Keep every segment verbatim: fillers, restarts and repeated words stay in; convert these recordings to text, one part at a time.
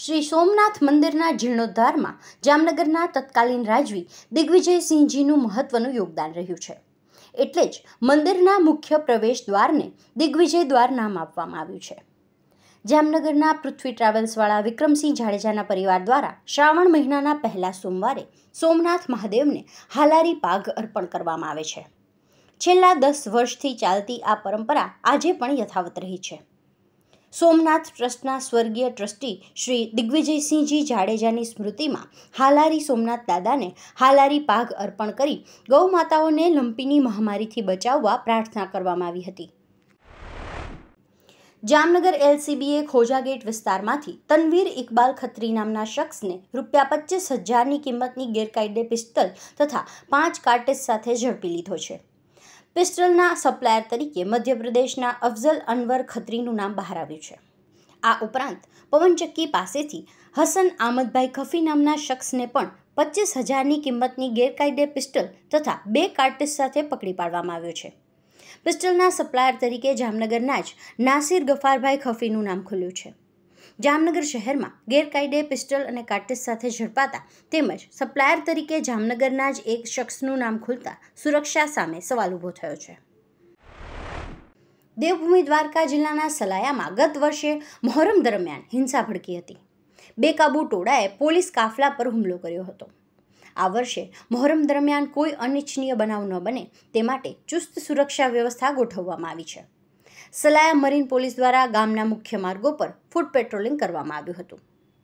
શ્રી સોમનાથ મંદિરના જીર્ણોદ્ધારમાં જામનગરના તત્કાલીન રાજવી દિગ્વિજયસિંહજીનું મહત્વનું યોગદાન રહ્યું છે. એટલે જ મંદિરના મુખ્ય પ્રવેશ દ્વારને દિગ્વિજય દ્વાર નામ આપવામાં આવ્યું છે. જામનગરના પૃથ્વી ટ્રાવેલ્સવાળા વિક્રમસિંહ જાડેજાના પરિવાર દ્વારા શ્રાવણ મહિનાના પહેલા સોમવારે સોમનાથ મહાદેવને હાલારી પાઘ અર્પણ કરવામાં આવે છે. છેલ્લા દસ વર્ષથી ચાલતી આ પરંપરા આજે પણ યથાવત રહી છે. સોમનાથ ટ્રસ્ટના સ્વર્ગીય ટ્રસ્ટી શ્રી દિગ્વિજયસિંહજી જાડેજાની સ્મૃતિમાં હાલારી સોમનાથ દાદાને હાલારી પાઘ અર્પણ કરી ગૌ માતાઓને લંપીની મહામારીથી બચાવવા પ્રાર્થના કરવામાં આવી હતી. જામનગર એલસીબીએ ખોજા ગેટ વિસ્તારમાંથી તનવીર ઇકબાલ ખત્રી નામના શખ્સને રૂપિયા પચીસ હજારની કિંમતની ગેરકાયદે પિસ્તલ તથા પાંચ કાર્ટેજ સાથે ઝડપી લીધો છે. પિસ્ટલના સપ્લાયર તરીકે મધ્યપ્રદેશના અફઝલ અનવર ખત્રીનું નામ બહાર આવ્યું છે. આ ઉપરાંત પવનચક્કી પાસેથી હસન આમદભાઈ ખફી નામના શખ્સને પણ પચીસ હજારની કિંમતની ગેરકાયદે પિસ્ટલ તથા બે કાર્ટેજ સાથે પકડી પાડવામાં આવ્યો છે. પિસ્ટલના સપ્લાયર તરીકે જામનગરના જ નાસિર ગફારભાઈ ખફીનું નામ ખુલ્યું છે. જામનગર શહેરમાં ગેરકાયદે પિસ્ટલ અને કાર્ટેજ સાથે ઝડપાતા તેમજ સપ્લાયર તરીકે જામનગરના જ એક શખ્સનું નામ ખુલતા સુરક્ષા સામે સવાલ ઊભો થયો છે. દેવભૂમિ દ્વારકા જિલ્લાના સલાયામાં ગત વર્ષે મહોરમ દરમિયાન હિંસા ભડકી હતી. બેકાબૂ ટોળાએ પોલીસ કાફલા પર હુમલો કર્યો હતો. આ વર્ષે મહોરમ દરમિયાન કોઈ અનિચ્છનીય બનાવ ન બને તે માટે ચુસ્ત સુરક્ષા વ્યવસ્થા ગોઠવવામાં આવી છે. સલાયા મરીન પોલીસ દ્વારા ગામના મુખ્ય માર્ગો પર ફૂટ પેટ્રોલિંગ કરવામાં આવ્યું હતું.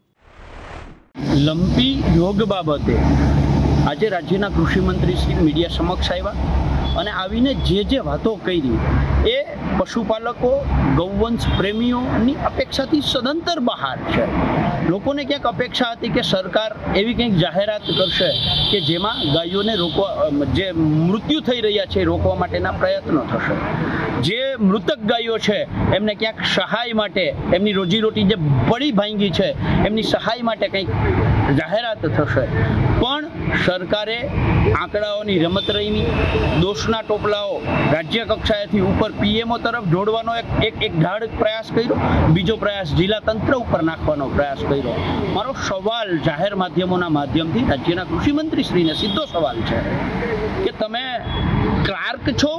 લંપી યોગ બાબતે આજે રાજ્યના કૃષિ મંત્રી શ્રી મીડિયા સમક્ષ આવ્યા અને આવીને જે જે વાતો કરી એ પશુપાલકો ગૌવંશ પ્રેમીઓની અપેક્ષાથી સદંતર બહાર છે. લોકોને ક્યાંક અપેક્ષા હતી કે સરકાર એવી કંઈક જાહેરાત કરશે કે જેમાં ગાયોને રોકવા, જે મૃત્યુ થઈ રહ્યા છે રોકવા માટેના પ્રયત્નો થશે. જે મૃતક ગાયો છે એમને ક્યાંક સહાય માટે, એમની રોજીરોટી જે પડી ભાંગી છે એમની સહાય માટે કંઈક જાહેરાત થશે. પણ સરકારે આંકડાઓની રમત રમી, દોષના ટોપલાઓ રાજ્ય કક્ષાએથી ઉપર પીએમઓ તરફ જોડવાનો એક એક એક ઢાળ પ્રયાસ કર્યો, બીજો પ્રયાસ જિલ્લા તંત્ર ઉપર નાખવાનો પ્રયાસ કર્યો. મારો સવાલ જાહેર માધ્યમોના માધ્યમથી રાજ્યના કૃષિ મંત્રી શ્રીને સીધો સવાલ છે કે તમે ક્લાર્ક છો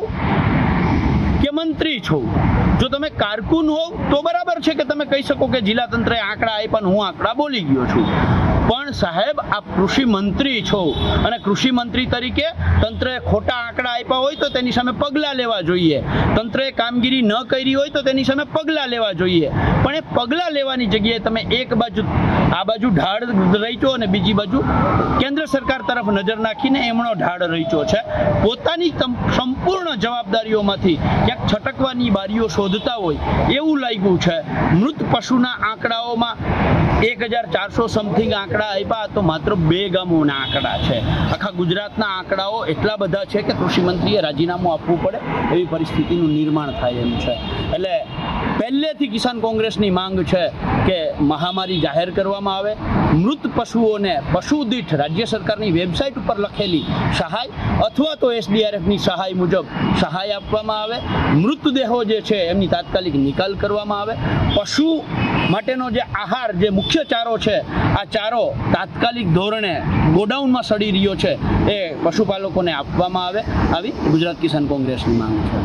કે મંત્રી છો? જો તમે કારકુન હોવ તો બરાબર છે કે તમે કહી શકો કે જિલ્લા તંત્રએ આંકડા આપ્યા, હું આંકડા બોલી ગયો છું. પણ સાહેબ, આપ કૃષિ મંત્રી છો અને કૃષિ મંત્રી તરીકે તંત્રએ ખોટા આંકડા આપ્યા હોય તો તેની સામે પગલાં લેવા જોઈએ. તંત્રએ કામગીરી ન કરી હોય તો તેની સામે પગલાં લેવા જોઈએ. પણ એ પગલાં લેવાની જગ્યાએ તમે એક બાજુ આ બાજુ ઢાળ રહીચો અને બીજી બાજુ કેન્દ્ર સરકાર તરફ નજર નાખીને એમનો ઢાળ રહીચો છે. પોતાની સંપૂર્ણ જવાબદારીઓમાંથી ક્યાંક છટકવાની બારીઓ શોધતા હોય એવું લાગ્યું છે. મૃત પશુના આંકડાઓમાં એક હજાર ચારસો સમથિંગ આંકડા આપ્યા તો માત્ર બે ગામોના આંકડા છે. આખા ગુજરાતના આંકડાઓ એટલા બધા છે કે કૃષિ મંત્રીએ રાજીનામું આપવું પડે એવી પરિસ્થિતિનું નિર્માણ થાય એમ છે. એટલે પહેલેથી કિસાન કોંગ્રેસની માંગ છે કે મહામારી જાહેર કરવામાં આવે, મૃત પશુઓને પશુ દીઠ રાજ્ય સરકારની વેબસાઇટ ઉપર લખેલી સહાય અથવા તો એસડીઆરએફની સહાય મુજબ સહાય આપવામાં આવે, મૃતદેહો જે છે એમની તાત્કાલિક નિકાલ કરવામાં આવે, પશુ માટેનો જે આહાર, જે મુખ્ય ચારો છે, આ ચારો તાત્કાલિક ધોરણે ગોડાઉનમાં સડી રહ્યો છે એ પશુપાલકોને આપવામાં આવે. આવી ગુજરાત કિસાન કોંગ્રેસની માંગ છે.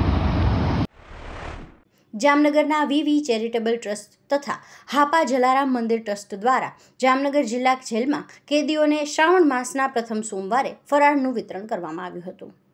જામનગરના વીવી ચેરિટેબલ ટ્રસ્ટ તથા હાપા જલારામ મંદિર ટ્રસ્ટ દ્વારા જામનગર જિલ્લા જેલમાં કેદીઓને શ્રાવણ માસના પ્રથમ સોમવારે ફરાળનું વિતરણ કરવામાં આવ્યું હતું.